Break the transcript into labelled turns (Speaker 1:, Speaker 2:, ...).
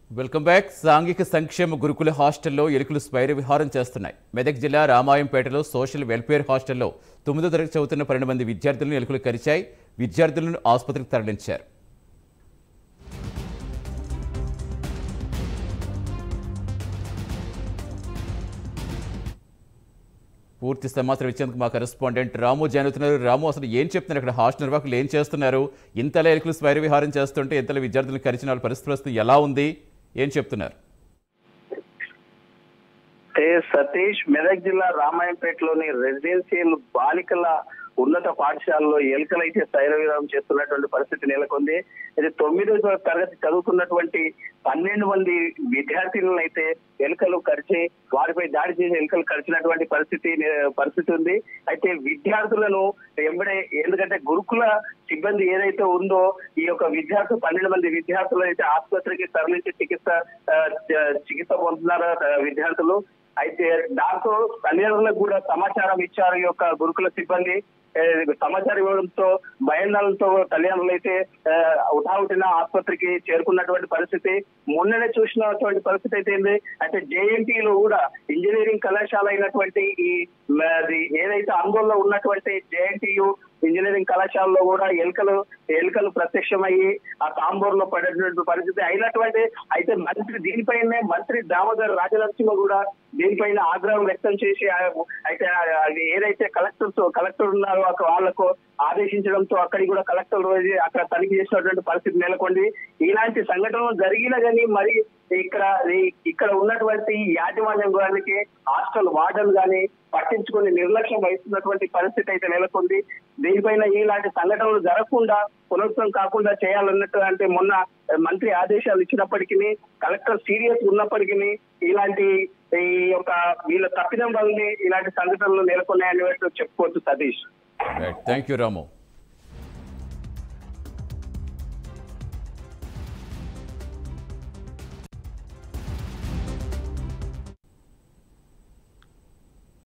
Speaker 1: Welcome back. సాంఘిక సంక్షేమ గురుకుల హాస్టల్లో ఎలుకలు స్వైర విహారం చేస్తున్నాయి. మెదక్ జిల్లా రామాయంపేటలో సోషల్ వెల్ఫేర్ హాస్టల్లో 9వ తరగతి చదువుతున్న 12 మంది విద్యార్థులను ఎలుకలు కరిచాయి. విద్యార్థులను ఆసుపత్రికి తరలించారు. పూర్తి సమాచారం ఇచ్చేందుకు మా కరెస్పాండెంట్ రాము జాయిన్ అవుతున్నారు. రాము, అసలు ఏం చెప్తున్నారు అక్కడ హాస్టల్ నిర్వాహకులు ఏం చేస్తున్నారు? ఇంతలా ఎలుకలు స్వైర విహారం చేస్తుంటే ఇంతలా విద్యార్థులను కరిచిన వాళ్ళ పరిస్థితి ఎలా ఉంది? ఏం చెప్తున్నారు?
Speaker 2: సతీష్, మెదక్ జిల్లా రామాయంపేటలోని రెసిడెన్షియల్ బాలికల ఉన్నత పాఠశాలలో ఎలుకలైతే స్వైర విహారం చేస్తున్నటువంటి పరిస్థితి నెలకొంది. ఇది 9వ తరగతి చదువుతున్నటువంటి 12 మంది విద్యార్థులను అయితే ఎలుకలు కరిచి వారిపై దాడి చేసి ఎలుకలు కరిచినటువంటి పరిస్థితి ఉంది. అయితే విద్యార్థులను ఎందుకంటే గురుకుల సిబ్బంది ఏదైతే ఉందో ఈ యొక్క 12 మంది విద్యార్థులు అయితే ఆసుపత్రికి తరలించి చికిత్స పొందుతున్నారు విద్యార్థులు. అయితే దాంతో తల్లిదండ్రులకు కూడా సమాచారం ఇచ్చారు ఈ యొక్క గురుకుల సిబ్బంది. సమాచారం ఇవ్వడంతో భయాందోళనతో తల్లిదండ్రులు అయితే ఉటావుటిన ఆసుపత్రికి చేరుకున్నటువంటి పరిస్థితి. మొన్ననే చూసినటువంటి పరిస్థితి అయితే ఏంది అయితే జేఎన్టీలో కూడా ఇంజనీరింగ్ కళాశాల అయినటువంటి ఈ ఏదైతే ఆందోళనలో ఉన్నటువంటి జేఎన్టీయు ఇంజనీరింగ్ కళాశాలలో కూడా ఎలుకలు ప్రత్యక్షమయ్యి ఆ తాంబూరులో పడేటువంటి పరిస్థితి అయినటువంటి అయితే దీనిపైనే మంత్రి దామోదర్ రాజనరసింహ కూడా దీనిపైన ఆగ్రహం వ్యక్తం చేసి అయితే ఏదైతే కలెక్టర్ ఉన్నారో వాళ్లకు ఆదేశించడంతో అక్కడికి కూడా కలెక్టర్ రోజు అక్కడ తనిఖీ చేసినటువంటి పరిస్థితి నెలకొంది. ఇలాంటి సంఘటనలు జరిగినా కానీ మరి ఇక్కడ ఉన్నటువంటి యాజమాన్యం గారికి హాస్టల్ వార్డన్ గాని పట్టించుకుని నిర్లక్ష్యం వహిస్తున్నటువంటి పరిస్థితి అయితే నెలకొంది. దీనిపైన ఇలాంటి సంఘటనలు జరగకుండా పునరుద్ధరణ కాకుండా చేయాలన్నట్టు అంటే మొన్న మంత్రి ఆదేశాలు ఇచ్చినప్పటికీ కలెక్టర్ సీరియస్ ఉన్నప్పటికీ ఇలాంటి వీళ్ళ తప్పిదం వల్లనే ఇలాంటి సంఘటనలు నెలకొన్నాయని చెప్పుకోవచ్చు. Satish,
Speaker 1: thank you Ramu.